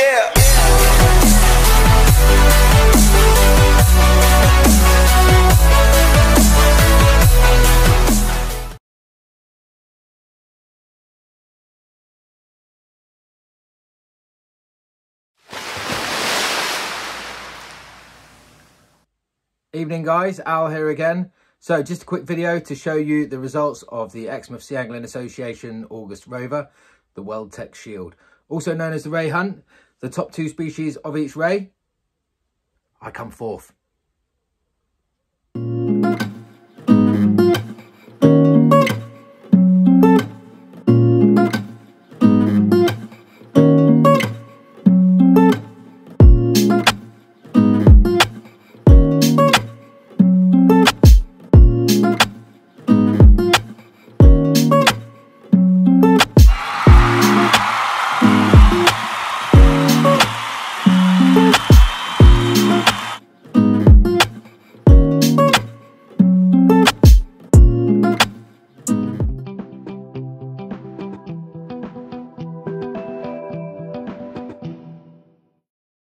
Yeah. Evening guys, Al here again. So just a quick video to show you the results of the EXMOUTH Sea Angling Association August rover, the WELDTEC Shield. Also known as the ray hunt, the top 2 species of each ray. I come fourth.